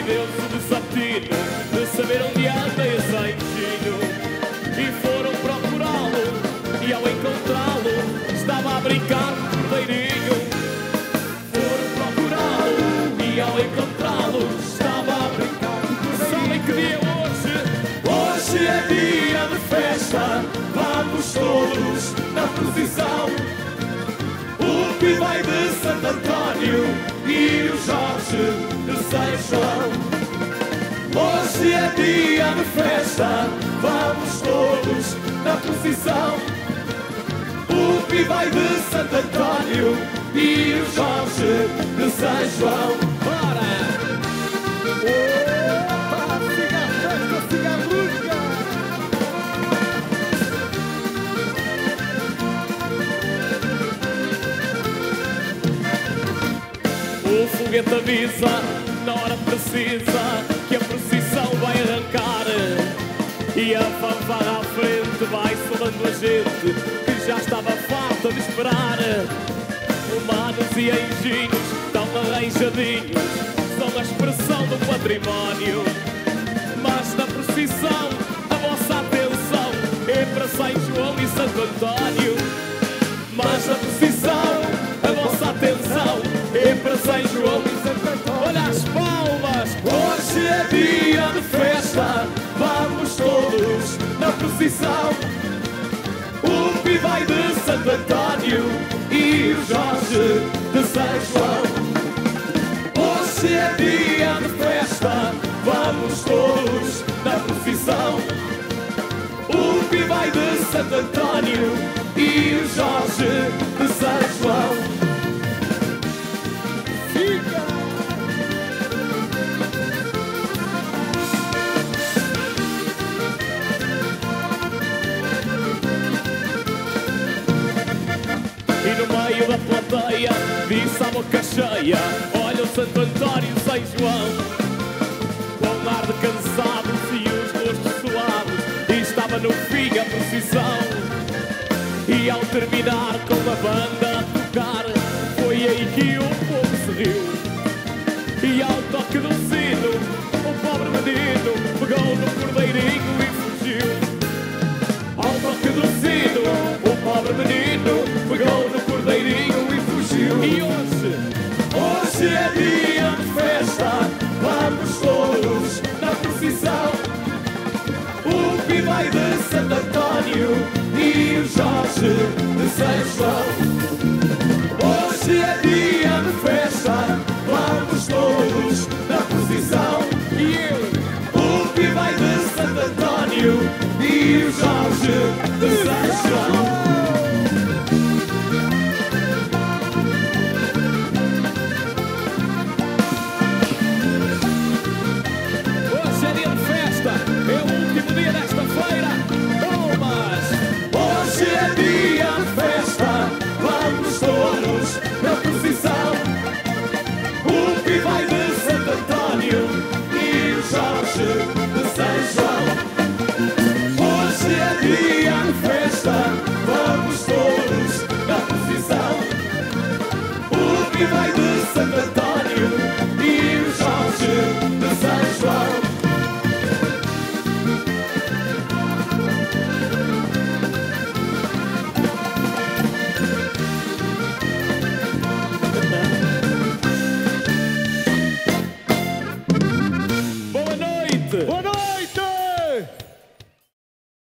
Deus o desatino de saber onde anda esse anjinho. E foram procurá-lo, e ao encontrá-lo estava a brincar com o cordeirinho. Foram procurá-lo, e ao encontrá-lo estava a brincar com o cordeirinho. Sabem que dia é hoje? Hoje é dia de festa, vamos todos na procissão. O Pi vai de Santo António e o Jorge de São João. Hoje é dia de festa, vamos todos na procissão. O Pi vai de Santo António e o Jorge de São João. Bora! Opa! Siga a festa, siga a música! O foguete avisa, na hora precisa, que a procissão vai arrancar. E a fanfarra à frente vai solando a gente, que já estava farta de esperar. Humanos e anjinhos tão arranjadinhos, são a expressão do património. Mas na procissão, a vossa atenção é para São João e Santo António. Mas na procissão, a vossa atenção é para São João e Santo António. Olha as palmas! Hoje é dia de festa, vamos todos na procissão. O Pi vai de Santo António e o Jorge de São João. Hoje é dia de festa, vamos todos na procissão. O Pi vai de Santo António e o Jorge de São João. E no meio da plateia disse à boca cheia: olha o Santo António e São João, com um ar de cansados e os rostos suados. E estava no fim a procissão, e ao terminar com a banda a tocar, foi aí que o povo se riu. E ao toque do sino, o pobre menino pegou no cordeirinho e fugiu. Ao toque do sino, o pobre menino pegou no cordeirinho e fugiu. E hoje é dia de festa, vamos todos na procissão. O Pi vai de Santo António e o Jorge de São João.